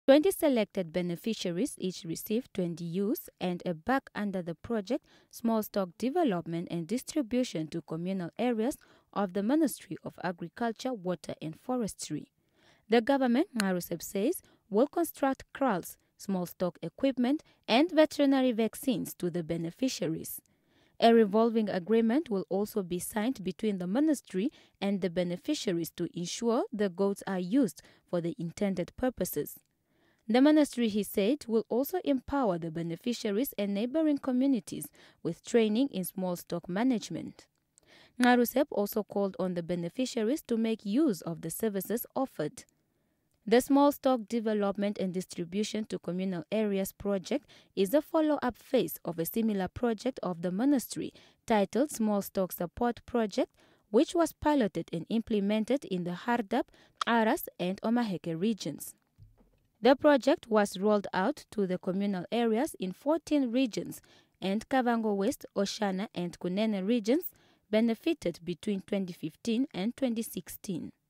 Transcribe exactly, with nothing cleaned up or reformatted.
twenty selected beneficiaries each received twenty ewes and a bag under the project Small Stock Development and Distribution to Communal Areas of the Ministry of Agriculture, Water and Forestry. The government, Ngarusep says, will construct kraals, small stock equipment and veterinary vaccines to the beneficiaries. A revolving agreement will also be signed between the ministry and the beneficiaries to ensure the goats are used for the intended purposes. The ministry, he said, will also empower the beneficiaries and neighboring communities with training in small stock management. Ngarusep also called on the beneficiaries to make use of the services offered. The Small Stock Development and Distribution to Communal Areas project is a follow-up phase of a similar project of the ministry titled Small Stock Support Project, which was piloted and implemented in the Hardap, Aras and Omaheke regions. The project was rolled out to the communal areas in fourteen regions, and Kavango West, Oshana and Kunene regions benefited between twenty fifteen and twenty sixteen.